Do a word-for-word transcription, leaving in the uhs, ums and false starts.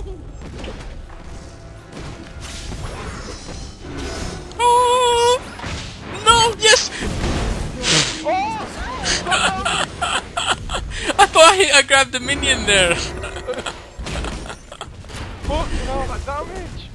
Oh no! Yes! I thought I, I grabbed the minion there. Fucking hell, that damage!